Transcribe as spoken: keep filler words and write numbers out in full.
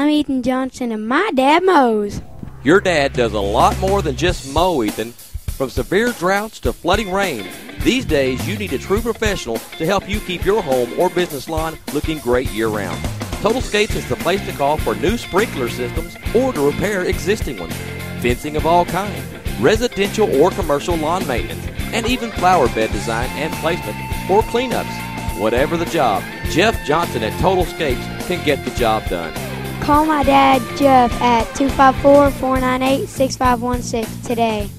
I'm Ethan Johnson, and my dad mows. Your dad does a lot more than just mow, Ethan. From severe droughts to flooding rain, these days you need a true professional to help you keep your home or business lawn looking great year-round. Total Scapes is the place to call for new sprinkler systems or to repair existing ones, fencing of all kinds, residential or commercial lawn maintenance, and even flower bed design and placement or cleanups. Whatever the job, Jeff Johnson at Total Scapes can get the job done. Call my dad, Jeff, at two five four, four nine eight, six five one six today.